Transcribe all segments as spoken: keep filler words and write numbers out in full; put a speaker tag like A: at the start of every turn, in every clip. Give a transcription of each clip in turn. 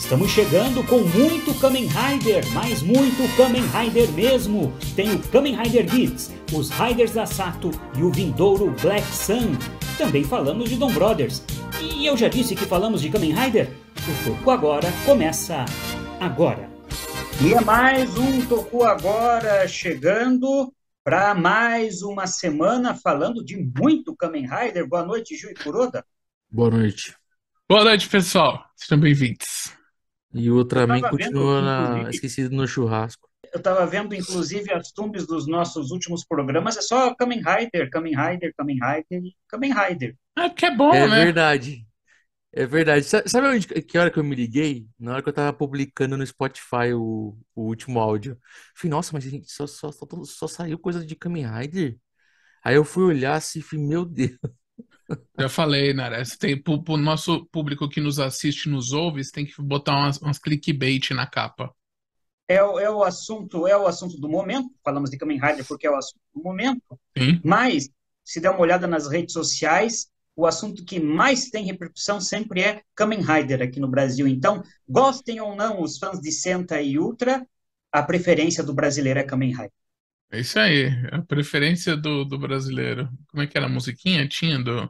A: Estamos chegando com muito Kamen Rider, mas muito Kamen Rider mesmo. Tem o Kamen Rider Beats, os Riders da Sato e o vindouro Black Sun. Também falamos de Dom Brothers. E eu já disse que falamos de Kamen Rider? O Toku Agora começa agora. E é mais um Toku Agora chegando para mais uma semana falando de muito Kamen Rider. Boa noite, Ju e Kuroda.
B: Boa noite.
C: Boa noite, pessoal. Sejam bem-vindos.
B: E o Ultraman
A: vendo,
B: continua na... esquecido no churrasco.
A: Eu estava vendo, inclusive, as thumbs dos nossos últimos programas. É só Kamen Rider, Kamen Rider, Kamen Rider e Kamen Rider.
C: É porque é bom,
B: É
C: né?
B: verdade. É verdade. Sa- Sabe onde, que hora que eu me liguei? Na hora que eu tava publicando no Spotify o, o último áudio. Falei, nossa, mas a gente só, só, só, só saiu coisa de Kamen Rider? Aí eu fui olhar assim e falei, meu Deus.
C: Já falei, Nara. Você tem, pro, pro nosso público que nos assiste e nos ouve, você tem que botar umas, umas clickbait na capa.
A: É, o- é o assunto, é o assunto do momento. Falamos de Kamen Rider porque é o assunto do momento.
C: Sim.
A: Mas, se der uma olhada nas redes sociais, o assunto que mais tem repercussão sempre é Kamen Rider aqui no Brasil. Então, gostem ou não os fãs de Senta e Ultra, a preferência do brasileiro é Kamen Rider.
C: É isso aí. A preferência do, do brasileiro. Como é que era a musiquinha? Tinha do...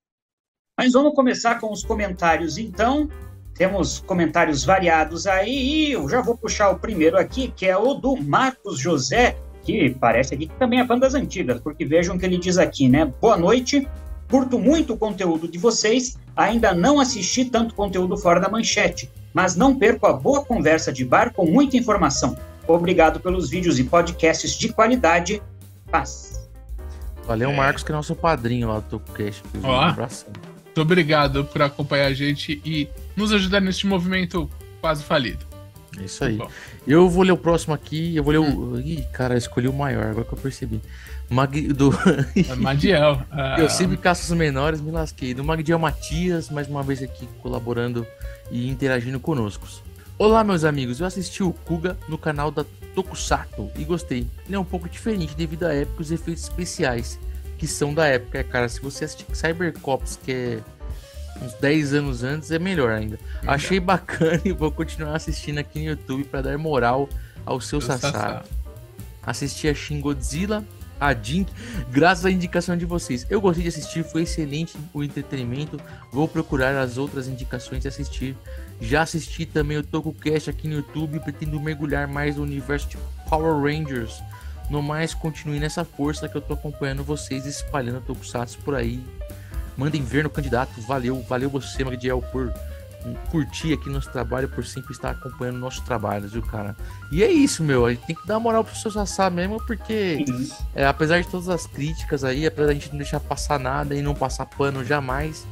A: Mas vamos começar com os comentários, então. Temos comentários variados aí, e eu já vou puxar o primeiro aqui, que é o do Marcos José, que parece aqui que também é fã das antigas, porque vejam o que ele diz aqui, né? Boa noite, curto muito o conteúdo de vocês, ainda não assisti tanto conteúdo fora da manchete, mas não perco a boa conversa de bar com muita informação. Obrigado pelos vídeos e podcasts de qualidade. Paz.
B: Valeu,
C: É.
B: Marcos, que é nosso padrinho lá do TokuCast. Um
C: Ó.
B: abração.
C: Muito obrigado por acompanhar a gente e nos ajudar neste movimento quase falido.
B: É isso aí.
C: Bom.
B: Eu vou ler o próximo aqui. Eu vou ler o. Ih, cara, eu escolhi o maior, agora que eu percebi. Mag... Do...
C: É Madiel. ah,
B: Eu sempre caço os menores, me lasquei. Do Magdiel Matias, mais uma vez aqui colaborando e interagindo conosco. Olá, meus amigos. Eu assisti o Kuga no canal da Tokusato e gostei. Ele é um pouco diferente devido à época e os efeitos especiais que são da época. É, cara, se você assistir Cybercops, que é uns dez anos antes, é melhor ainda.
C: Melhor.
B: Achei bacana e vou continuar assistindo aqui no YouTube para dar moral ao seu
C: Seu
B: Sassá.
C: Sassá.
B: Assisti a Shin Godzilla, a Jink, graças à indicação de vocês. Eu gostei de assistir, foi excelente o entretenimento. Vou procurar as outras indicações e assistir. Já assisti também o TokuCast aqui no YouTube e pretendo mergulhar mais no universo de Power Rangers. No mais, continue nessa força que eu tô acompanhando vocês, espalhando Tokusatsu por aí. Mandem ver no candidato. Valeu, valeu você, Magdiel, por curtir aqui nosso trabalho, por sempre estar acompanhando nossos trabalhos, viu, cara? E é isso, meu. A gente tem que dar moral pro seu Sassá mesmo, porque é, apesar de todas as críticas aí, apesar da gente não deixar passar nada e não passar pano jamais,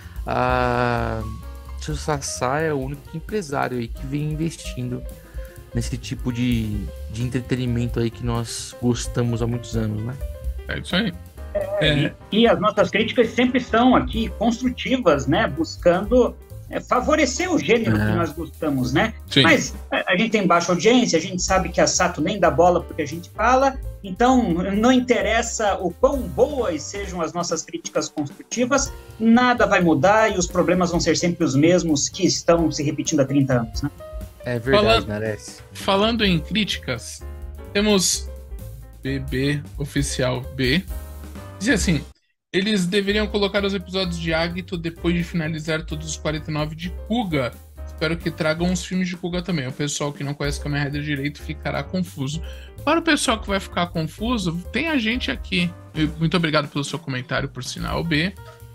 B: a... o seu Sassá é o único empresário aí que vem investindo nesse tipo de, de entretenimento aí que nós gostamos há muitos anos, né?
C: É isso aí.
A: E, e as nossas críticas sempre são aqui construtivas, né? Buscando é, favorecer o gênero
B: É.
A: que nós gostamos, né?
C: Sim.
A: Mas a, a gente tem baixa audiência, a gente sabe que a Sato nem dá bola porque a gente fala, então não interessa o quão boas sejam as nossas críticas construtivas, nada vai mudar e os problemas vão ser sempre os mesmos que estão se repetindo há trinta anos, né?
B: É verdade,
C: Fala-
B: merece.
C: Falando em críticas, temos B B Oficial B. Diz assim: eles deveriam colocar os episódios de Agito depois de finalizar todos os quarenta e nove de Kuga. Espero que tragam uns filmes de Kuga também. O pessoal que não conhece Kamen Rider direito ficará confuso. Para o pessoal que vai ficar confuso, tem a gente aqui. E muito obrigado pelo seu comentário, por sinal, B.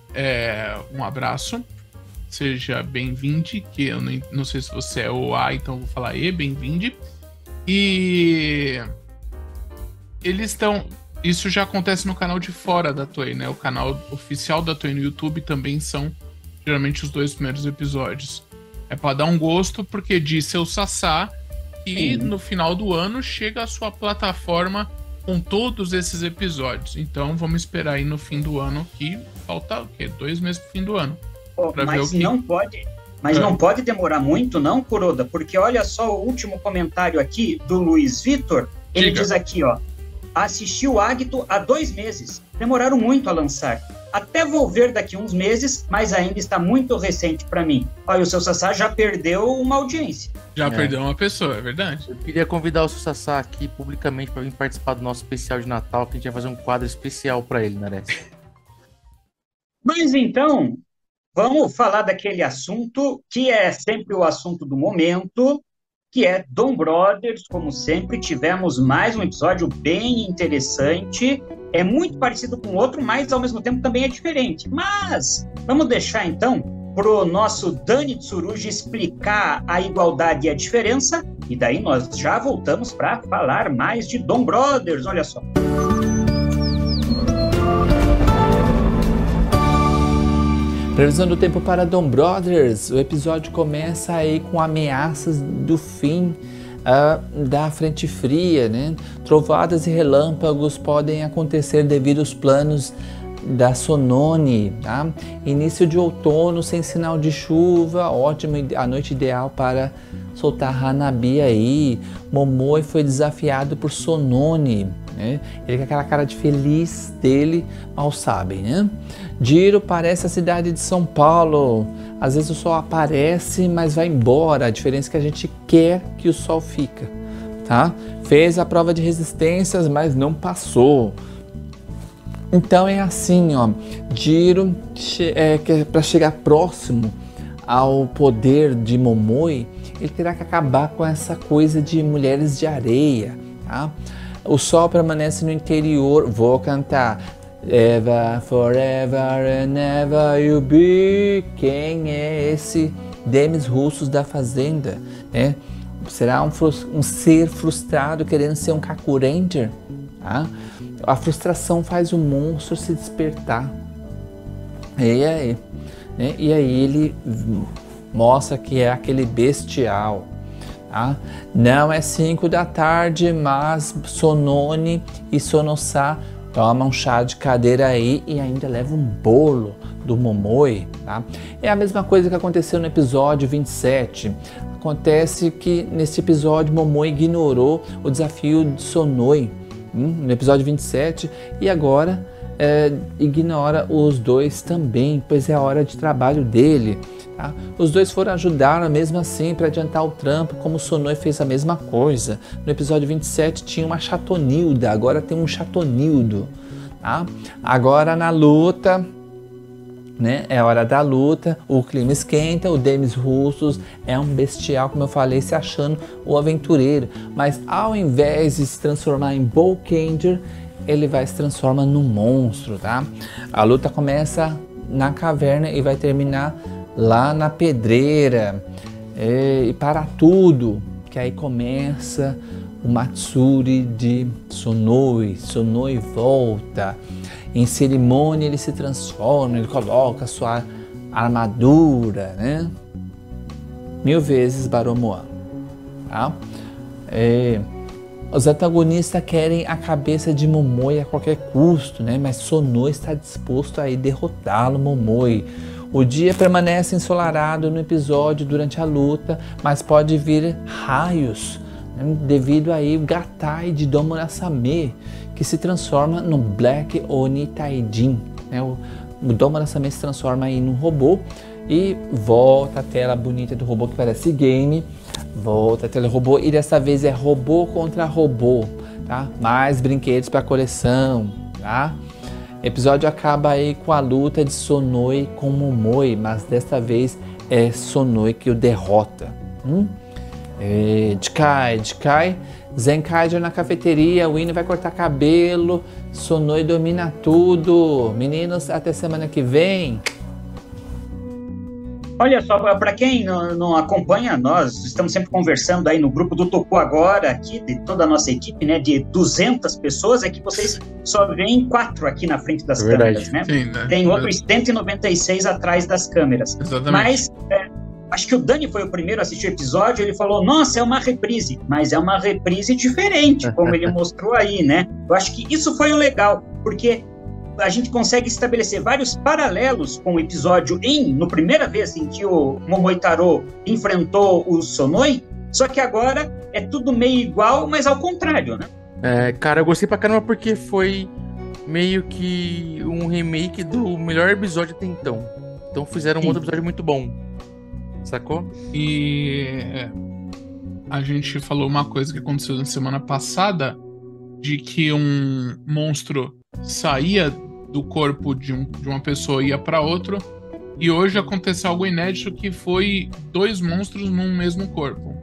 C: É, um abraço. Seja bem-vindo, que eu nem- não sei se você é o A, então eu vou falar E, bem-vindo. E eles estão... Isso já acontece no canal de fora da Toei, né? O canal oficial da Toei no YouTube também são geralmente os dois primeiros episódios. É pra dar um gosto, porque diz seu Sassá que
A: Sim.
C: no final do ano chega a sua plataforma com todos esses episódios. Então vamos esperar aí no fim do ano, que falta o quê? Dois meses pro fim do ano.
A: Pô,
C: Pra ver
A: mas
C: o que-
A: não pode, mas
C: É.
A: não pode demorar muito, não, Kuroda, porque olha só o último comentário aqui do Luiz Vitor. Ele
C: Diga.
A: diz aqui, ó, assisti o Agito há dois meses. Demoraram muito a lançar. até vou ver daqui uns meses, mas ainda está muito recente para mim. Olha, o seu Sassá já perdeu uma audiência.
C: Já
B: É.
C: perdeu uma pessoa, é verdade.
B: Eu queria convidar o seu Sassá aqui publicamente para vir participar do nosso especial de Natal, que a gente vai fazer um quadro especial para ele, Nares.
A: Mas então, vamos falar daquele assunto que é sempre o assunto do momento, que é Dom Brothers. Como sempre, tivemos mais um episódio bem interessante. É muito parecido com o outro, mas ao mesmo tempo também é diferente. Mas vamos deixar então para o nosso Dani Tsurugi explicar a igualdade e a diferença, e daí nós já voltamos para falar mais de Dom Brothers. Olha só.
D: Previsão do tempo para Dom Brothers. O episódio começa aí com ameaças do fim uh, da frente fria, né? Trovadas e relâmpagos podem acontecer devido aos planos da Sonone, tá? Início de outono sem sinal de chuva, ótimo, a noite ideal para soltar Hanabi aí. Momoi foi desafiado por Sonone, né? Ele com aquela cara de feliz dele, mal sabem, né? Jiro parece a cidade de São Paulo. Às vezes o sol aparece, mas vai embora. A diferença é que a gente quer que o sol fica, tá? Fez a prova de resistências, mas não passou. Então é assim, ó. Jiro, é, para chegar próximo ao poder de Momoi, ele terá que acabar com essa coisa de mulheres de areia, tá? O sol permanece no interior. Vou cantar. Ever, forever and ever you be. Quem é esse Demis Russos da fazenda, né? Será um, um ser frustrado querendo ser um Kaku Ranger, tá? A frustração faz o monstro se despertar. E aí, né? E aí ele mostra que é aquele bestial. Tá? Não é cinco da tarde, mas Sonone e Sonosa tomam um chá de cadeira aí e ainda leva um bolo do Momoi. Tá? É a mesma coisa que aconteceu no episódio vinte e sete. Acontece que nesse episódio Momoi ignorou o desafio de Sonoi, hum, no episódio vinte e sete, e agora é, ignora os dois também, pois é a hora de trabalho dele. Tá? Os dois foram ajudar mesmo assim para adiantar o trampo, como o Sonoi fez a mesma coisa. No episódio vinte e sete tinha uma Chatonilda, agora tem um Chatonildo. Tá? Agora na luta, né, é hora da luta, o clima esquenta, o Demis Russos é um bestial, como eu falei, se achando o aventureiro. Mas ao invés de se transformar em Bolkanger, ele vai se transformar num monstro. Tá? A luta começa na caverna e vai terminar lá na pedreira, é, e para tudo, que aí começa o Matsuri de Sonoi. Sonoi volta, em cerimônia ele se transforma, ele coloca sua armadura, né? Mil vezes Baromoan, tá? É, os antagonistas querem a cabeça de Momoi a qualquer custo, né? Mas Sonoi está disposto a ir derrotá-lo, Momoi. O dia permanece ensolarado no episódio durante a luta, mas pode vir raios, né, devido aí o Gatai de Dom Murasame, que se transforma no Black Oni Taijin. Né, o, o Dom Murasame se transforma aí num robô e volta a tela bonita do robô que parece game, volta a tela do robô e dessa vez é robô contra robô, tá? Mais brinquedos para coleção, tá? O episódio acaba aí com a luta de Sonoi com Momoi, mas desta vez é Sonoi que o derrota. Hum? É, Jikai, Jikai, Zenkaiger na cafeteria, o Winnie vai cortar cabelo, Sonoi domina tudo. Meninos, até semana que vem.
A: Olha só, para quem não, não acompanha, nós estamos sempre conversando aí no grupo do Toku Agora, aqui, de toda a nossa equipe, né, de duzentas pessoas, é que vocês só veem quatro aqui na frente das
B: é
A: câmeras, né?
C: Sim, né?
A: Tem outros cento e noventa e seis atrás das câmeras.
C: Exatamente.
A: Mas, é, acho que o Dani foi o primeiro a assistir o episódio, ele falou, nossa, é uma reprise, mas é uma reprise diferente, como ele mostrou aí, né? Eu acho que isso foi o legal, porque a gente consegue estabelecer vários paralelos com o episódio em, no primeira vez em que o Momoitaro enfrentou o Sonoi, só que agora é tudo meio igual, mas ao contrário, né?
B: É, cara, eu gostei pra caramba porque foi meio que um remake do melhor episódio até então. Então fizeram um
A: Sim.
B: outro episódio muito bom. Sacou?
C: E é, a gente falou uma coisa que aconteceu na semana passada, de que um monstro saía do corpo de, um, de uma pessoa e ia para outro, e hoje aconteceu algo inédito, que foi dois monstros num mesmo corpo.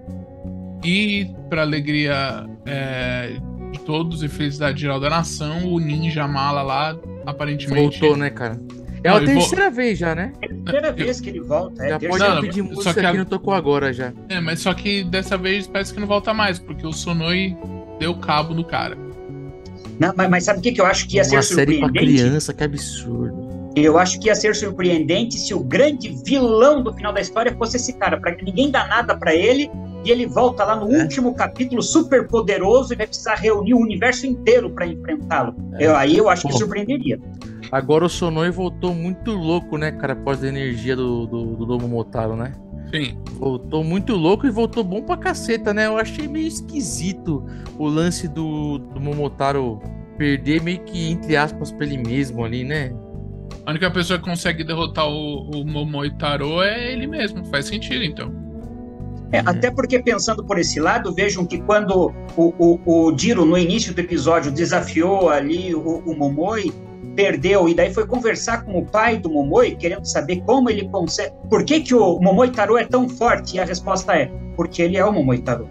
C: E, para alegria é, de todos e felicidade geral da nação, o Ninja Mala lá, aparentemente...
B: Voltou, né, cara? É
C: Não,
B: a
C: e vo-
B: terceira vez já, né?
A: É a primeira vez que ele volta. É
B: Já
A: a
B: pode
A: terceira
C: Não,
B: pedir
C: só
B: música
C: que a-
B: que não tocou agora já.
C: É, mas só que dessa vez parece que não volta mais, porque o Sonoi deu cabo no cara.
A: Não, mas, mas sabe o que, que eu acho que ia ser
B: Uma série pra
A: surpreendente?
B: criança, que absurdo.
A: Eu acho que ia ser surpreendente se o grande vilão do final da história fosse esse cara, para que ninguém dá nada pra ele, e ele volta lá no
B: É.
A: último capítulo super poderoso e vai precisar reunir o universo inteiro pra enfrentá-lo.
B: É.
A: Eu- aí eu acho que
B: Pô.
A: surpreenderia.
B: Agora o Sonoi voltou muito louco, né, cara? Após a energia do, do, do Domo Motaro, né?
C: Sim.
B: Voltou muito louco e voltou bom pra caceta, né? Eu achei meio esquisito o lance do, do Momotaro perder meio que, entre aspas, pra ele mesmo ali, né?
C: A única pessoa que consegue derrotar o, o Momoitaro é ele mesmo. Faz sentido, então.
A: É,
B: Uhum.
A: até porque, pensando por esse lado, vejam que quando o, o, o Jiro, no início do episódio, desafiou ali o, o Momoi, perdeu, e daí foi conversar com o pai do Momoi, querendo saber como ele consegue... Por que, que o Momoitaro é tão forte? E a resposta é, porque ele é o Momoitaro.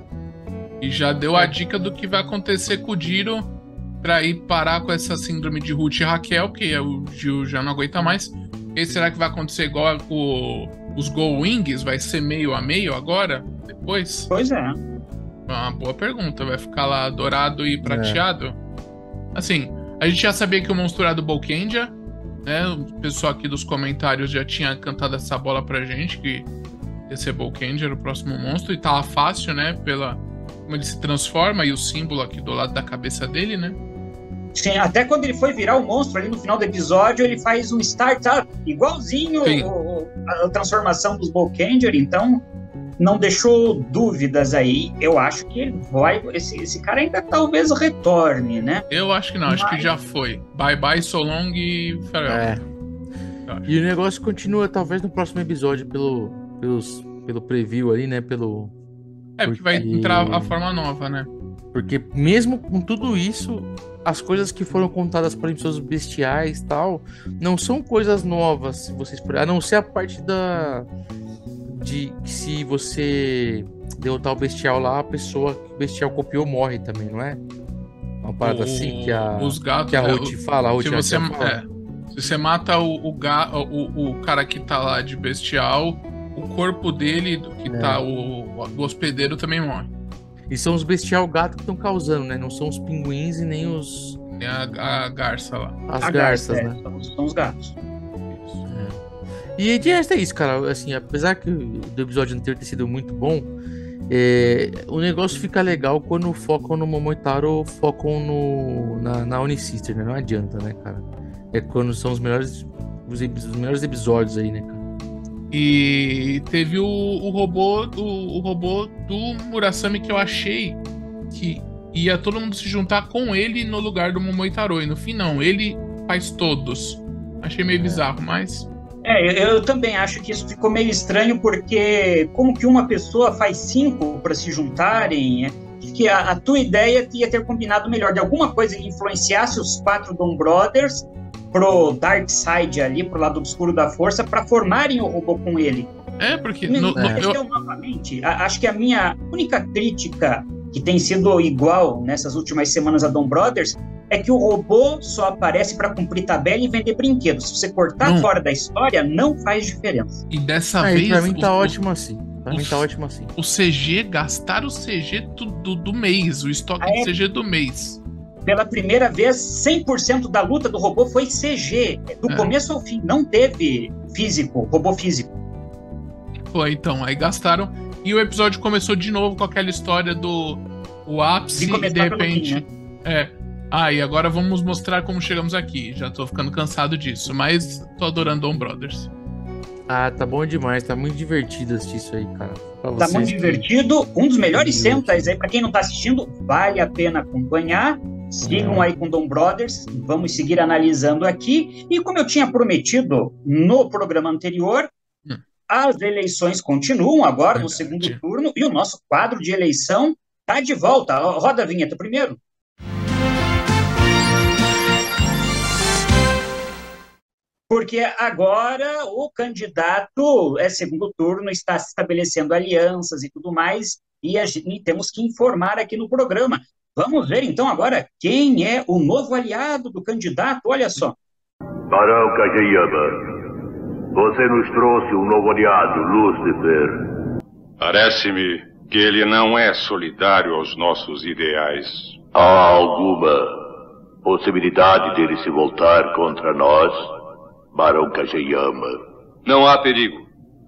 C: E já deu a dica do que vai acontecer com o Jiro pra ir parar com essa síndrome de Ruth e Raquel, que o Gil já não aguenta mais. E será que vai acontecer igual com os Go Wings? Vai ser meio a meio agora? Depois?
A: Pois é.
C: É uma boa pergunta. Vai ficar lá dourado e prateado? Assim, a gente já sabia que o monstro era do Bolkendia, né? O pessoal aqui dos comentários já tinha cantado essa bola pra gente, que ia ser Bolkendia, era o próximo monstro, e tava fácil, né? Pela como ele se transforma e o símbolo aqui do lado da cabeça dele, né?
A: Sim, até quando ele foi virar o monstro ali no final do episódio, ele faz um startup, igualzinho
C: Sim.
A: o- o- a transformação dos Bolkenger, então não deixou dúvidas aí. Eu acho que ele vai, esse, esse cara ainda talvez retorne, né?
C: Eu acho que não, acho que
A: Mas-
C: já foi. Bye bye, so long e farewell.
B: É.
C: Eu acho.
B: E o negócio continua, talvez, no próximo episódio, pelo, pelos, pelo preview ali, né? Pelo...
C: É, porque vai
B: Porque-
C: entrar a forma nova, né?
B: Porque mesmo com tudo isso, as coisas que foram contadas por pessoas bestiais e tal, não são coisas novas, se vocês por- a não ser a parte da de que se você derrotar o bestial lá, a pessoa que o bestial copiou morre também, não é? Uma parada
C: O-
B: assim que a
C: os gatos,
B: que a
C: é,
B: Ruth fala, a Ruth
C: se você,
B: Raquel fala.
C: é, se você mata o, o, ga, o, o cara que tá lá de bestial, o corpo dele, do que
B: É.
C: tá o, o hospedeiro, também morre.
B: E são os bestial gato que estão causando, né? Não são os pinguins e nem os
C: Tem a, a garça lá.
B: as
A: A
B: garças,
A: garça,
B: né?
A: é, são, os- são os gatos.
B: E de resto é isso, cara. Assim, apesar que o do episódio anterior ter sido muito bom, é, o negócio fica legal quando focam no Momotaro, focam no, na, na Unisister, né? Não adianta, né, cara? É quando são os melhores, os, epi- os melhores episódios aí, né, cara?
C: E teve o, o robô do o robô do Murasame, que eu achei que ia todo mundo se juntar com ele no lugar do Momoitaro. E no fim não, ele faz todos. Achei meio bizarro, mas
A: É, eu, eu também acho que isso ficou meio estranho, porque como que uma pessoa faz cinco para se juntarem? É, que a, a tua ideia ia ter combinado melhor, de alguma coisa que influenciasse os quatro Dawn Brothers pro Dark Side ali, pro lado obscuro da força, para formarem o robô com ele.
C: é porque
A: Me
C: no- no-
A: pareceu
C: eu-
A: novamente, a- acho que a minha única crítica, que tem sido igual nessas últimas semanas a Dawn Brothers, é que o robô só aparece para cumprir tabela e vender brinquedos. Se você cortar
C: Não.
A: fora da história, não faz diferença.
C: e dessa
B: Ah, e
C: vez
B: pra mim tá
C: o,
B: ótimo assim. Pra mim
C: os-
B: tá ótimo assim.
C: o C G, gastaram o C G do, do, do mês, o estoque
A: Ah, é?
C: de C G do mês.
A: Pela primeira vez, cem por cento da luta do robô foi C G. Do
C: É.
A: começo ao fim, não teve físico, robô físico.
C: Foi, então, aí gastaram. E o episódio começou de novo com aquela história do o ápice
A: De
C: e
A: começar
C: de
A: pelo fim,
C: repente.
A: né?
C: É. Ah, e agora vamos mostrar como chegamos aqui. Já tô ficando cansado disso, mas tô adorando Dawn Brothers.
B: Ah, tá bom demais, tá muito divertido assistir isso aí, cara. Pra
A: Tá
B: vocês
A: muito
B: que-
A: divertido. Um dos melhores
B: Divertido.
A: Sentais aí, pra quem não tá assistindo, vale a pena acompanhar. Sigam aí com Dom Brothers, vamos seguir analisando aqui. E como eu tinha prometido no programa anterior, hum. as eleições continuam agora Verdade. no segundo turno e o nosso quadro de eleição está de volta. Roda a vinheta primeiro. Porque agora o candidato é segundo turno, está se estabelecendo alianças e tudo mais, e, a gente, e temos que informar aqui no programa. Vamos ver então agora quem é o novo aliado do candidato, olha só.
E: Barão Kageyama, você nos trouxe um novo aliado, Lúcifer.
F: Parece-me que ele não é solidário aos nossos ideais.
E: Há alguma possibilidade dele se voltar contra nós, Barão Kageyama?
F: Não há perigo.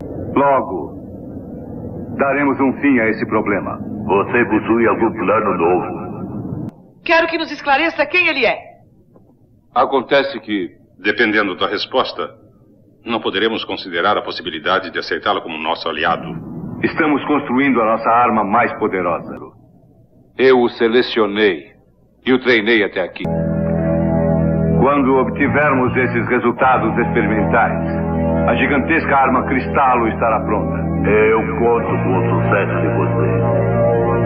E: Logo, daremos um fim a esse problema. Você possui algum plano novo?
G: Quero que nos esclareça quem ele é.
F: Acontece que, dependendo da resposta, não poderemos considerar a possibilidade de aceitá-lo como nosso aliado.
E: Estamos construindo a nossa arma mais poderosa.
F: Eu o selecionei e o treinei até aqui.
E: Quando obtivermos esses resultados experimentais, a gigantesca arma Cristalo estará pronta. Eu conto com o sucesso de vocês.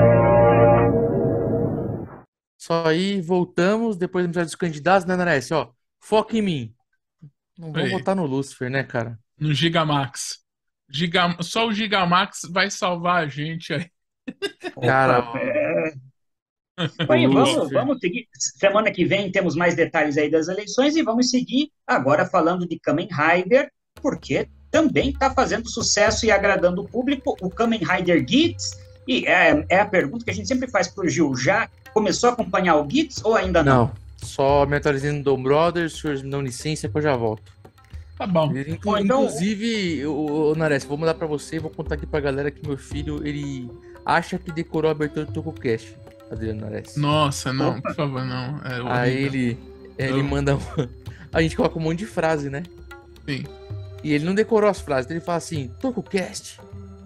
B: Só aí, voltamos, depois do episódio dos candidatos, né, Nares? Ó, foca em mim. Não vou votar no Lúcifer, né, cara?
C: No Gigamax. Giga... Só o Gigamax vai salvar a gente aí.
B: Cara,
A: é... Bem, vamos, vamos seguir. Semana que vem temos mais detalhes aí das eleições e vamos seguir agora falando de Kamen Rider, porque também está fazendo sucesso e agradando o público, o Kamen Rider Gits. E é, é a pergunta que a gente sempre faz pro Gil. Já começou a acompanhar o Gits ou ainda não?
B: Não, só me atualizando no Dom Brothers, senhores me dão licença que eu já volto.
C: Tá bom.
B: Inclu então, inclusive, o, o Nares, vou mandar pra você, vou contar aqui pra galera que meu filho, ele acha que decorou a abertura do TokuCast, Adriano Nares.
C: Nossa, não, por favor, não. É
B: Aí ele, ele eu... manda... A gente coloca um monte de frase, né?
C: Sim.
B: E ele não decorou as frases, então ele fala assim, TokuCast,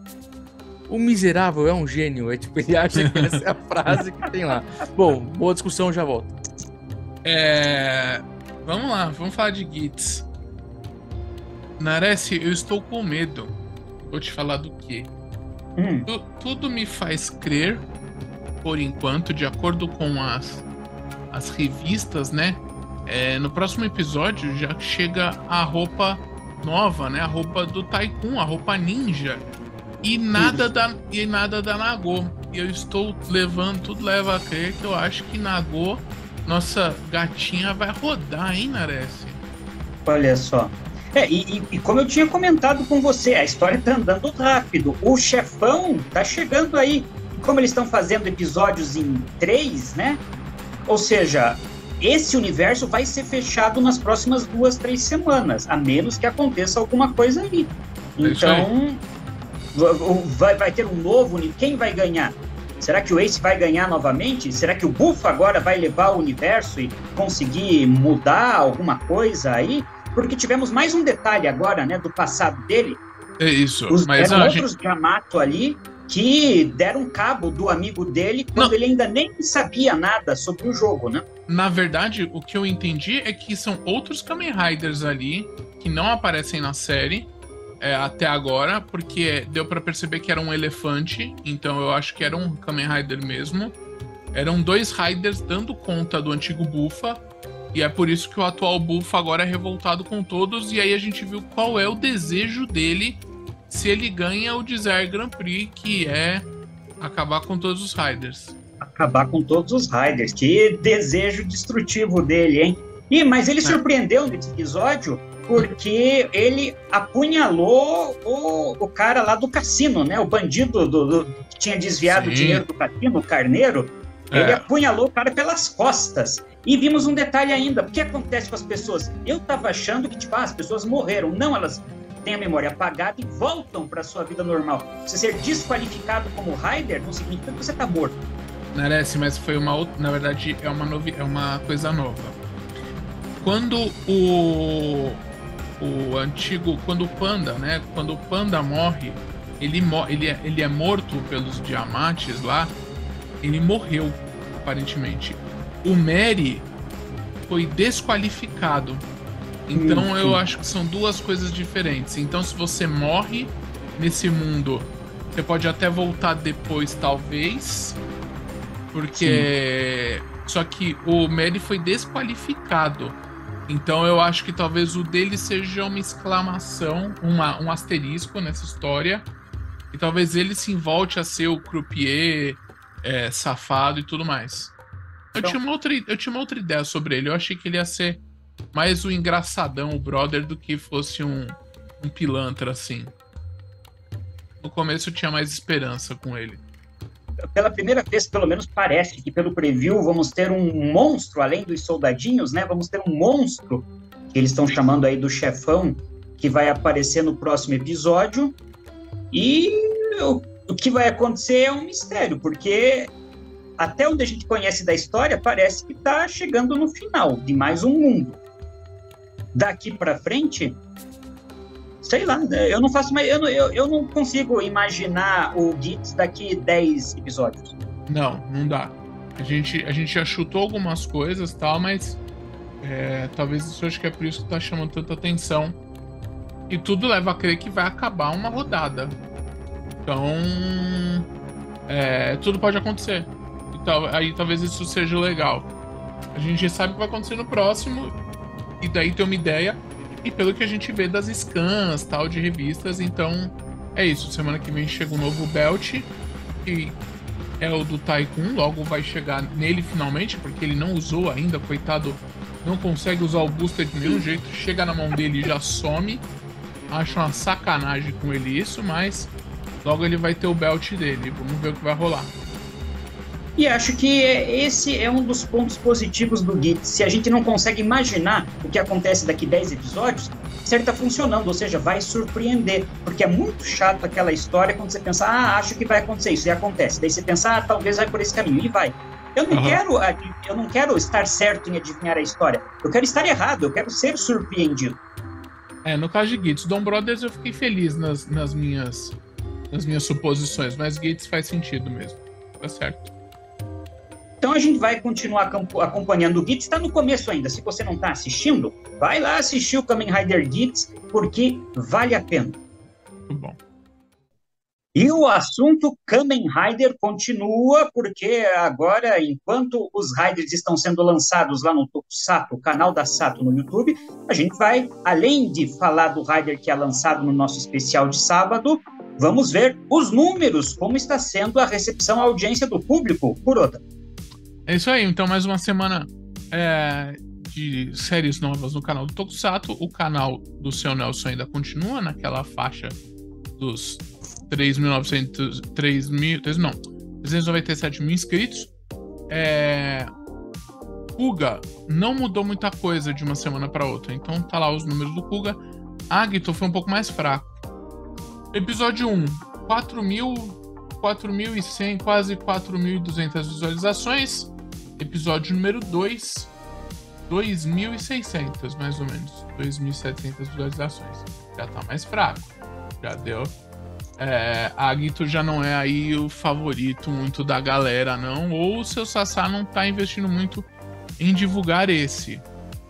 B: o miserável é um gênio. É tipo, ele acha que essa é a frase que tem lá. Bom, boa discussão, já volto.
C: É... Vamos lá, vamos falar de Gits. Nares, eu estou com medo. Vou te falar do quê?
A: Hum.
C: Tu, tudo me faz crer, por enquanto, de acordo com as, as revistas, né? É, no próximo episódio já chega a roupa nova, né? A roupa do Tycoon, a roupa ninja. E nada, da, e nada da Nagô. E eu estou levando, tudo leva a crer que eu acho que Nagô, nossa gatinha, vai rodar, hein, Nares?
A: Olha só. É, e, e como eu tinha comentado com você, a história tá andando rápido. O chefão tá chegando aí. Como eles estão fazendo episódios em três, né? Ou seja, esse universo vai ser fechado nas próximas duas, três semanas, a menos que aconteça alguma coisa aí. Então... Vai, vai ter um novo... Quem vai ganhar? Será que o Ace vai ganhar novamente? Será que o Buff agora vai levar o universo e conseguir mudar alguma coisa aí? Porque tivemos mais um detalhe agora, né, do passado dele.
C: É isso.
A: Os,
C: mas
A: eram
C: a
A: outros
C: gente...
A: Yamato ali que deram cabo do amigo dele quando não. ele ainda nem sabia nada sobre o jogo, né?
C: Na verdade, o que eu entendi é que são outros Kamen Riders ali que não aparecem na série. É, até agora, porque deu pra perceber que era um elefante, então eu acho que era um Kamen Rider mesmo. Eram dois Riders dando conta do antigo Bufa, e é por isso que o atual Bufa agora é revoltado com todos, e aí a gente viu qual é o desejo dele se ele ganha o Desire Grand Prix, que é acabar com todos os Riders.
A: Acabar com todos os Riders, que desejo destrutivo dele, hein? E, mas ele é. surpreendeu nesse episódio, porque ele apunhalou o, o cara lá do cassino, né? O bandido do, do, que tinha desviado Sim. o dinheiro do cassino, o carneiro. É. Ele apunhalou o cara pelas costas. E vimos um detalhe ainda. O que acontece com as pessoas? Eu tava achando que, tipo, ah, as pessoas morreram. Não, elas têm a memória apagada e voltam para sua vida normal. Você ser desqualificado como Rider não significa que você tá morto.
C: Nares, mas foi uma outra... Na verdade, é uma, novi... é uma coisa nova. Quando o... o antigo, quando o Panda, né? Quando o Panda morre, ele, mo ele, é, ele é morto pelos Diamantes lá. Ele morreu, aparentemente. o Mary foi desqualificado. Então hum, eu acho que são duas coisas diferentes. Então se você morre nesse mundo, você pode até voltar depois, talvez. Porque... Sim. Só que o Mary foi desqualificado. Então eu acho que talvez o dele seja uma exclamação, uma, um asterisco nessa história. E talvez ele se volte a ser o croupier, é, safado e tudo mais. Eu, então... tinha uma outra, eu tinha uma outra ideia sobre ele. Eu achei que ele ia ser mais o engraçadão, o brother, do que fosse um, um pilantra, assim. No começo eu tinha mais esperança com ele.
A: Pela primeira vez, pelo menos parece que pelo preview vamos ter um monstro, além dos soldadinhos, né? Vamos ter um monstro, que eles estão chamando aí do chefão, que vai aparecer no próximo episódio. E o, o que vai acontecer é um mistério, porque até onde a gente conhece da história, parece que está chegando no final de mais um mundo. Daqui para frente... Sei lá, eu não faço mais. Eu não, eu, eu não consigo imaginar o Gitz daqui dez episódios.
C: Não, não dá. A gente, a gente já chutou algumas coisas e tal, mas é, talvez isso acho que é por isso que tá chamando tanta atenção. E tudo leva a crer que vai acabar uma rodada. Então. É, tudo pode acontecer. Então, aí talvez isso seja legal. A gente já sabe o que vai acontecer no próximo. E daí tem uma ideia. E pelo que a gente vê das scans, tal, de revistas, então é isso. Semana que vem chega um novo belt, que é o do Tycoon, logo vai chegar nele finalmente, porque ele não usou ainda, coitado, não consegue usar o booster de nenhum jeito, chega na mão dele e já some. Acho uma sacanagem com ele isso, mas logo ele vai ter o belt dele, vamos ver o que vai rolar.
A: E acho que esse é um dos pontos positivos do Gitz. Se a gente não consegue imaginar o que acontece daqui dez episódios, certo, tá funcionando, ou seja, vai surpreender. Porque é muito chato aquela história quando você pensa, ah, acho que vai acontecer isso, e acontece. Daí você pensa, ah, talvez vai por esse caminho, e vai. Eu não, uhum. quero, eu não quero estar certo em adivinhar a história. Eu quero estar errado, eu quero ser surpreendido.
C: É, no caso de Gitz, Dom Brothers eu fiquei feliz nas, nas, minhas, nas minhas suposições, mas Gitz faz sentido mesmo. Tá certo.
A: Então a gente vai continuar acompanhando o Gitz, está no começo ainda. Se você não está assistindo, vai lá assistir o Kamen Rider Gitz, porque vale a pena.
C: Muito bom.
A: E o assunto Kamen Rider continua, porque agora, enquanto os Riders estão sendo lançados lá no Tokusatsu, o canal da Sato no YouTube, a gente vai, além de falar do Rider que é lançado no nosso especial de sábado, vamos ver os números, como está sendo a recepção, a audiência do público, por outra.
C: É isso aí, então mais uma semana é, de séries novas no canal do Tokusatsu. O canal do seu Nelson ainda continua naquela faixa dos três mil e novecentos, três mil, não, trezentos e noventa e sete mil inscritos. É, Kuga não mudou muita coisa de uma semana para outra, então tá lá os números do Kuga. Agito foi um pouco mais fraco. Episódio um, quatro mil, quatro mil e cem, quase quatro mil e duzentas visualizações. Episódio número dois, dois mil e seiscentas, mais ou menos. dois mil e setecentas visualizações. Já tá mais fraco. Já deu. É, a Agito já não é aí o favorito muito da galera, não. Ou o seu Sassá não tá investindo muito em divulgar esse.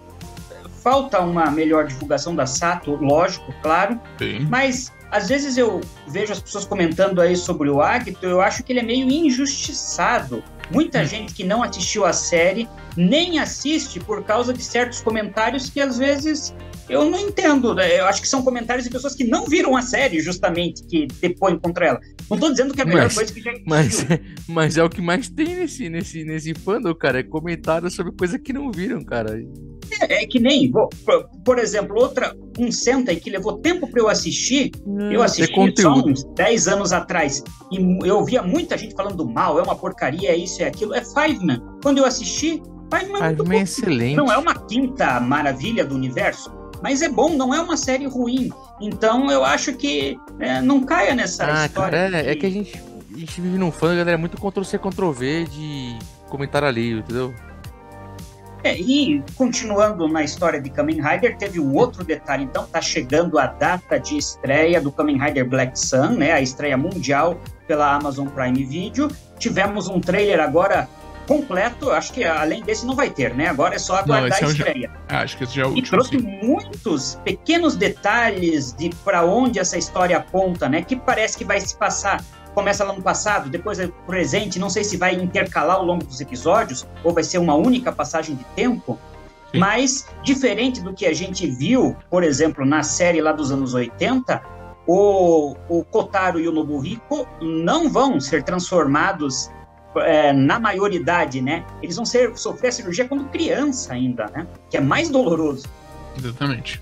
A: Falta uma melhor divulgação da Sato, lógico, claro.
C: Sim.
A: Mas às vezes eu vejo as pessoas comentando aí sobre o Agito, eu acho que ele é meio injustiçado. Muita gente que não assistiu a série nem assiste por causa de certos comentários que às vezes eu não entendo, né? Eu acho que são comentários de pessoas que não viram a série, justamente, que depõem contra ela. Não estou dizendo que é a melhor
B: mas,
A: coisa que já existiu.
B: Mas, mas é o que mais tem nesse, nesse, nesse fandom, cara, é comentário sobre coisa que não viram, cara.
A: É, é que nem, por, por exemplo, outra, um Sentai que levou tempo para eu assistir, hum, eu assisti é só uns dez anos atrás, e eu via muita gente falando mal, é uma porcaria, é isso, é aquilo, é Fiveman. Quando eu assisti, Fiveman é,
B: Fiveman é excelente.
A: Não é uma quinta maravilha do universo, mas é bom, não é uma série ruim. Então eu acho que é, não caia nessa
B: ah,
A: história.
B: Cara, é, é que a gente, a gente vive num fã, galera, é muito Ctrl-C, Ctrl-V de comentário ali, entendeu?
A: É, e continuando na história de Kamen Rider, teve um outro detalhe, então, tá chegando a data de estreia do Kamen Rider Black Sun, né, a estreia mundial pela Amazon Prime Video. Tivemos um trailer agora completo, acho que além desse não vai ter, né? Agora é só aguardar
C: não,
A: a
C: é
A: estreia.
C: Já... Ah, acho que esse já é o
A: e
C: último,
A: trouxe
C: sim.
A: muitos pequenos detalhes de para onde essa história aponta, né? Que parece que vai se passar, começa lá no passado, depois é presente, não sei se vai intercalar ao longo dos episódios, ou vai ser uma única passagem de tempo, sim. Mas, diferente do que a gente viu, por exemplo, na série lá dos anos oitenta, o, o Kotaro e o Nobuhiko não vão ser transformados é, na maioridade, né? Eles vão ser, sofrer a cirurgia quando criança ainda, né? Que é mais doloroso.
C: Exatamente.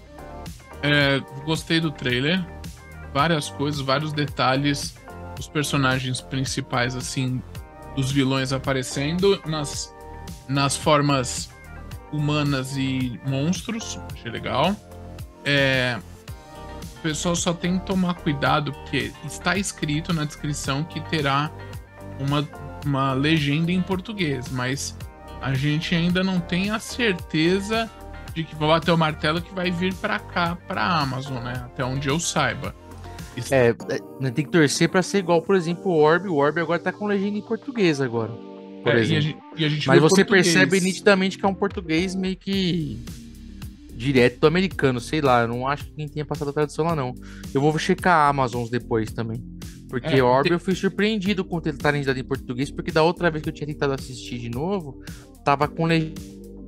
C: É, gostei do trailer. Várias coisas, vários detalhes. Os personagens principais, assim, dos vilões aparecendo nas, nas formas humanas e monstros. Achei legal. É... O pessoal só tem que tomar cuidado, porque está escrito na descrição que terá uma, uma legenda em português, mas a gente ainda não tem a certeza de que vai bater o martelo que vai vir para cá, para a Amazon, né? Até onde eu saiba.
B: Isso... É, tem que torcer para ser igual, por exemplo, o Orbe. O Orbe agora tá com legenda em português agora. Por
C: é,
B: exemplo.
C: E a gente, e a gente
B: mas você
C: português.
B: percebe nitidamente que é um português meio que direto do americano, sei lá, eu não acho que quem tenha passado a tradução lá não. Eu vou checar a Amazon depois também, porque é, Orbe tem... eu fui surpreendido com ter legendado em português, porque da outra vez que eu tinha tentado assistir de novo, tava com legenda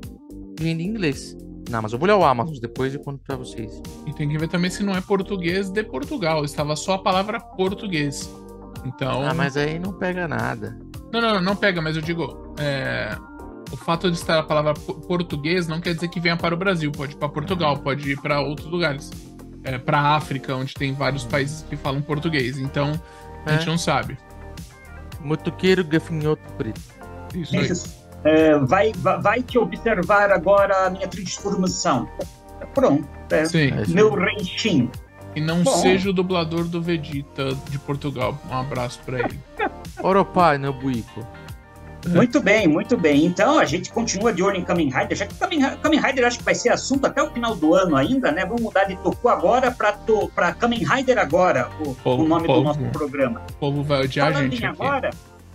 B: em inglês na Amazon. Eu vou olhar o Amazon depois e conto pra vocês.
C: E tem que ver também se não é português de Portugal, estava só a palavra português. Então...
B: Ah, mas aí não pega nada.
C: Não, não, não pega, mas eu digo... É... O fato de estar a palavra português não quer dizer que venha para o Brasil. Pode ir para Portugal, pode ir para outros lugares. É, para a África, onde tem vários países que falam português. Então, a é. gente não sabe.
B: Motoqueiro, gafanhoto preto.
C: Isso aí.
A: Isso. É, vai, vai, vai te observar agora a minha transformação. Pronto. É,
C: Sim.
A: Meu renchinho.
C: E não Bom. seja o dublador do Vegeta de Portugal. Um abraço para ele.
B: Oropai, Nobuhiko.
A: Muito bem, muito bem. Então a gente continua de olho em Kamen Rider, já que Kamen, Kamen Rider acho que vai ser assunto até o final do ano ainda, né? Vamos mudar de Toku agora para to, Kamen Rider agora, o, povo, o nome povo, do nosso programa.
C: O povo vai odiar a gente aqui.
A: Agora,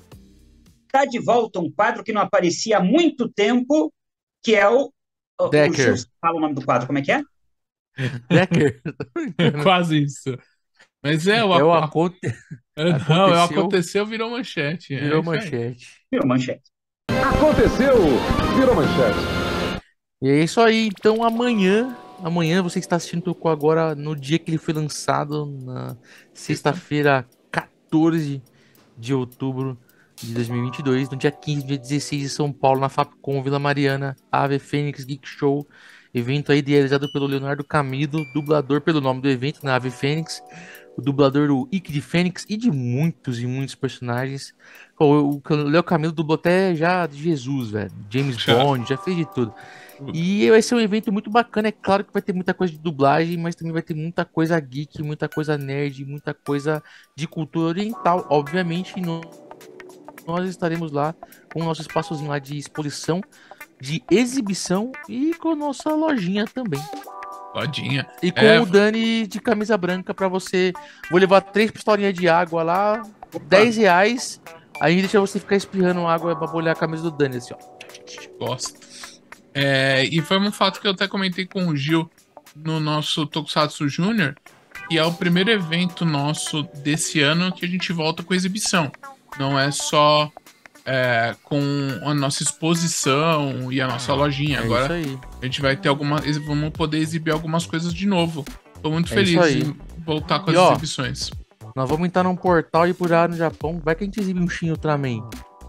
A: tá de volta um quadro que não aparecia há muito tempo, que é o...
B: Decker.
A: O, fala o nome do quadro, como é que é?
B: Decker.
C: É quase isso. Mas é o...
B: É o aconte...
C: Não, aconteceu, aconteceu, virou manchete.
B: Virou
C: é
B: manchete.
A: Virou manchete.
H: Aconteceu, virou manchete.
B: E é isso aí. Então amanhã, amanhã você está assistindo Toku agora no dia que ele foi lançado, na sexta-feira, quatorze de outubro de dois mil e vinte e dois, no dia quinze, dia dezesseis, em São Paulo, na Fapcom, Vila Mariana, Ave Fênix Geek Show. Evento aí idealizado pelo Leonardo Camido, dublador pelo nome do evento, na Ave Fênix. O dublador do Ikki de Fênix e de muitos e muitos personagens. O Léo Camilo dublou até já de Jesus, velho. James já. Bond, já fez de tudo. E vai ser um evento muito bacana. É claro que vai ter muita coisa de dublagem, mas também vai ter muita coisa geek, muita coisa nerd, muita coisa de cultura oriental. Obviamente, no... nós estaremos lá com o nosso espaçozinho lá de exposição, de exibição e com a nossa lojinha também.
C: Lodinha.
B: E com
C: é...
B: o Dani de camisa branca pra você. Vou levar três pistolinhas de água lá, dez reais. Aí deixa você ficar espirrando água pra molhar a camisa do Dani, assim, ó.
C: Gosto. É, e foi um fato que eu até comentei com o Gil no nosso Tokusatsu Júnior, que é o primeiro evento nosso desse ano que a gente volta com exibição. Não é só é, com a nossa exposição e a nossa lojinha.
B: É
C: Agora
B: isso aí.
C: a gente vai ter algumas. Vamos poder exibir algumas coisas de novo. Tô muito
B: É
C: feliz
B: isso aí.
C: em voltar com
B: E,
C: as
B: ó,
C: exibições.
B: Nós vamos entrar num portal e por lá no Japão. Vai que a gente exibe um Shin Ultraman.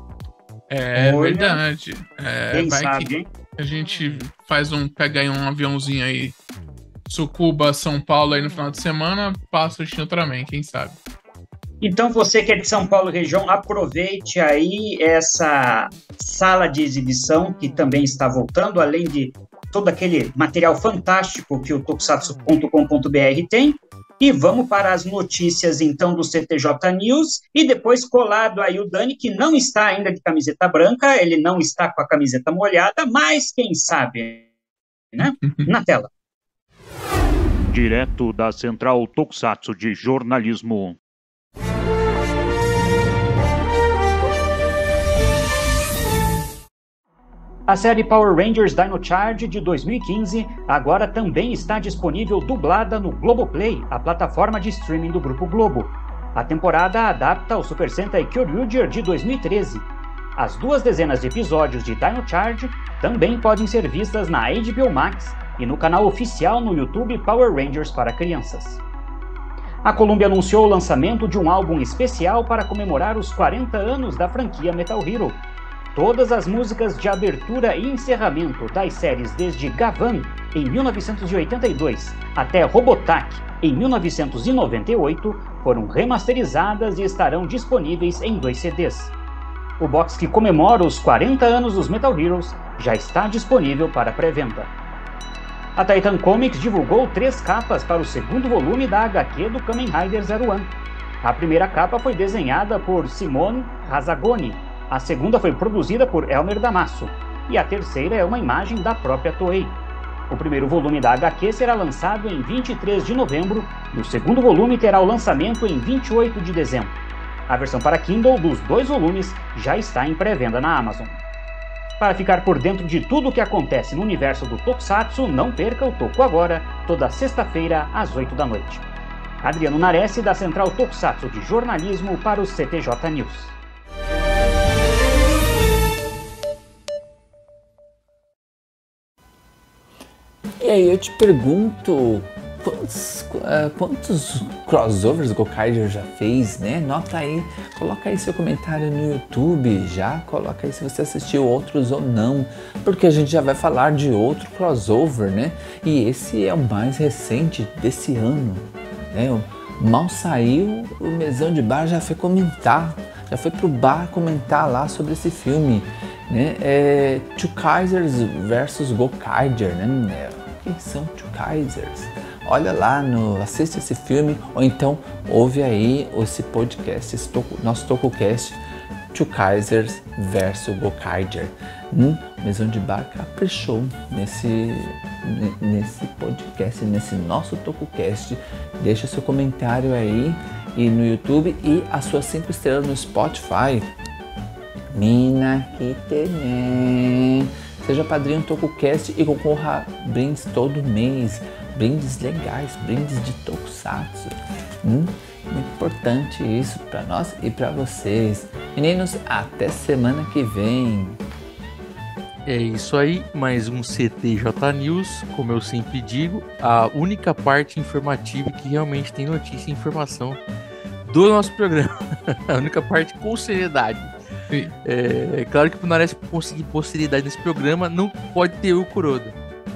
C: É
A: Olha,
C: verdade. É,
A: Quem
C: vai
A: sabe,
C: que
A: hein?
C: a gente faz um. Pega aí um aviãozinho aí. Tsukuba, São Paulo aí no final de semana. Passa o Shin Ultraman, quem sabe?
A: Então, você que é de São Paulo região, aproveite aí essa sala de exibição que também está voltando, além de todo aquele material fantástico que o tokusatsu ponto com ponto b r tem. E vamos para as notícias, então, do C T J News. E depois, colado aí o Dani, que não está ainda de camiseta branca, ele não está com a camiseta molhada, mas quem sabe, né? Na tela.
I: Direto da Central Tokusatsu de Jornalismo.
A: A série Power Rangers Dino Charge de dois mil e quinze agora também está disponível dublada no Globoplay, a plataforma de streaming do Grupo Globo. A temporada adapta o Super Sentai Kyoryuger de dois mil e treze. As duas dezenas de episódios de Dino Charge também podem ser vistas na H B O Max e no canal oficial no YouTube Power Rangers para crianças. A Columbia anunciou o lançamento de um álbum especial para comemorar os quarenta anos da franquia Metal Hero. Todas as músicas de abertura e encerramento das séries desde Gavan, em mil novecentos e oitenta e dois, até Robotech, em mil novecentos e noventa e oito, foram remasterizadas e estarão disponíveis em dois C Ds. O box que comemora os quarenta anos dos Metal Heroes já está disponível para pré-venda. A Titan Comics divulgou três capas para o segundo volume da H Q do Kamen Rider Zero One. A primeira capa foi desenhada por Simone Razagoni, a segunda foi produzida por Elmer Damaso, e a terceira é uma imagem da própria Toei. O primeiro volume da H Q será lançado em vinte e três de novembro e o segundo volume terá o lançamento em vinte e oito de dezembro. A versão para Kindle dos dois volumes já está em pré-venda na Amazon. Para ficar por dentro de tudo o que acontece no universo do Tokusatsu, não perca o Toku Agora, toda sexta-feira às oito da noite. Adriano Nares, da Central Tokusatsu de Jornalismo, para o C T J News.
D: E aí eu te pergunto, quantos, uh, quantos crossovers Gokaiger já fez, né? Nota aí, coloca aí seu comentário no YouTube, já coloca aí se você assistiu outros ou não, porque a gente já vai falar de outro crossover, né? E esse é o mais recente desse ano, né? Mal saiu, o Mesão de Bar já foi comentar, já foi pro bar comentar lá sobre esse filme, né? É Two Kaisers versus Gokaiger, né? Quem são Two Kaisers? Olha lá, no, assiste esse filme ou então ouve aí esse podcast, esse toku, nosso TokuCast, Two Kaisers versus Gokaiger. Hum, Mesão de Bar caprichou nesse, nesse podcast, nesse nosso TokuCast. Deixa seu comentário aí e no YouTube e as suas cinco estrelas no Spotify. Mina Kitene. Seja padrinho TokuCast e concorra a brindes todo mês. Brindes legais, brindes de Tokusatsu. Hum, muito importante isso para nós e para vocês. Meninos, até semana que vem.
B: É isso aí, mais um C T J News, como eu sempre digo, a única parte informativa que realmente tem notícia e informação do nosso programa. A única parte com seriedade. É, é claro que para o Nares conseguir pôr seriedade nesse programa, não pode ter o Kuroda.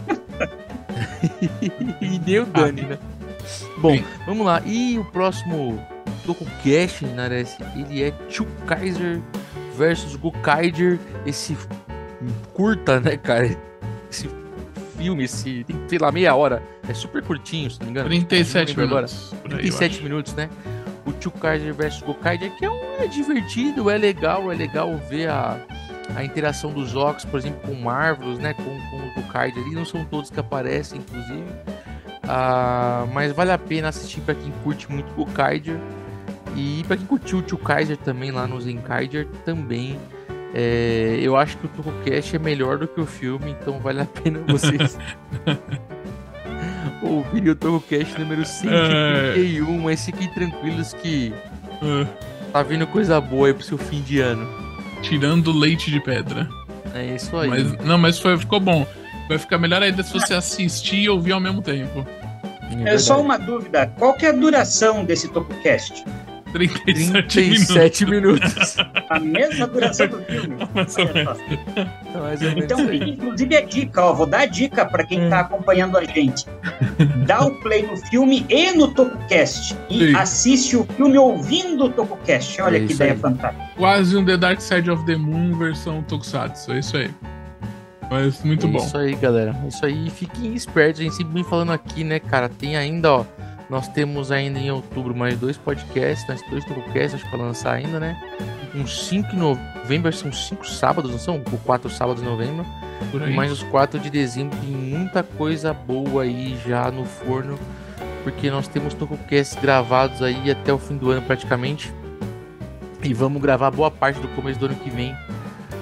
B: E nem o Dani, né? Bom, Sim. Vamos lá. E o próximo TokuCast, Nares, ele é Two Kaiser versus Gokaiger. Esse curta, né, cara? Esse filme, esse tem, sei lá, meia hora. É super curtinho, se não me engano.
C: trinta e sete minutos.
B: Agora. trinta e sete minutos, né? O Two Kaiser versus Gokaiger, que é, um, é divertido, é legal, é legal ver a, a interação dos Ox, por exemplo, com o Marvelous, né, com, com o Gokaiger ali, não são todos que aparecem, inclusive, ah, mas vale a pena assistir para quem curte muito Gokaiger, e para quem curtiu o Two Kaiser também lá no Zenkaiger também, é, eu acho que o TokuCast é melhor do que o filme, então vale a pena vocês... ouvirem o TokuCast número cento e trinta e um, mas fiquem tranquilos que tá vindo coisa boa aí pro seu fim de ano.
C: Tirando leite de pedra.
B: É isso aí.
C: Mas, não, mas foi, ficou bom. Vai ficar melhor ainda se você assistir e ouvir ao mesmo tempo.
A: É, é só uma dúvida, qual que é a duração desse TokuCast?
C: trinta e sete,
B: trinta e sete minutos.
C: minutos.
A: A mesma duração do filme.
C: Mais ou menos.
A: Então, inclusive a dica, ó, vou dar a dica para quem está acompanhando a gente. Dá o play no filme e no TokuCast. E Sim. assiste o filme ouvindo o TokuCast. Olha é que ideia aí. Fantástica.
C: Quase um The Dark Side of the Moon versão Tokusatsu. É isso aí. Mas muito
B: é
C: bom.
B: Isso aí, galera. É isso aí. Fiquem espertos. A gente sempre vem falando aqui, né, cara? Tem ainda, ó. Nós temos ainda em outubro mais dois podcasts, mais dois TokuCasts, acho que para lançar ainda, né? Uns cinco em novembro, são cinco sábados, não são? Ou quatro sábados de novembro. E mais os quatro de dezembro. Tem muita coisa boa aí já no forno, porque nós temos TokuCasts gravados aí até o fim do ano praticamente. E vamos gravar boa parte do começo do ano que vem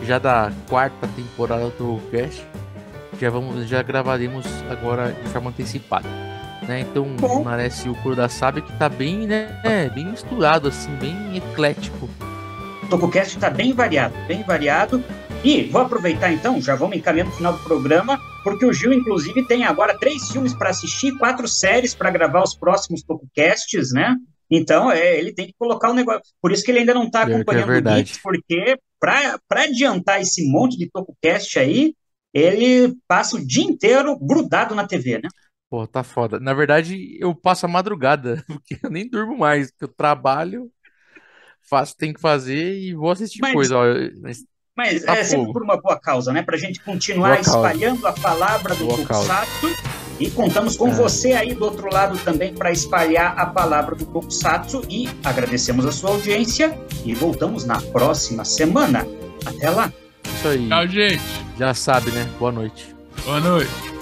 B: já da quarta temporada do Cast. Já, vamos, já gravaremos agora de forma antecipada. Né? Então,
A: Bom.
B: parece o Cor da Sábia que tá bem, né? É, bem misturado, assim, bem eclético.
A: O TokuCast está bem variado, bem variado. E vou aproveitar então, já vamos encaminhando no final do programa, porque o Gil, inclusive, tem agora três filmes para assistir, quatro séries para gravar os próximos TokuCasts, né? Então, é, ele tem que colocar o negócio. Por isso que ele ainda não está acompanhando
B: é
A: o Geeks, porque para adiantar esse monte de TokuCast aí, ele passa o dia inteiro grudado na T V, né?
B: Pô, tá foda. Na verdade, eu passo a madrugada, porque eu nem durmo mais, porque eu trabalho, faço, tenho que fazer e vou assistir
A: Mas-
B: coisa. Ó, mas
A: Mas
B: Tá
A: é sempre
B: fogo.
A: por uma boa causa, né? Pra gente continuar
B: Boa causa.
A: espalhando a palavra do
B: Boa causa.
A: Tokusatsu. E contamos com
B: É.
A: você aí do outro lado também para espalhar a palavra do Tokusatsu. E agradecemos a sua audiência. E voltamos na próxima semana. Até lá.
B: isso aí,
C: Tchau, gente.
B: já sabe, né? Boa noite.
C: Boa noite.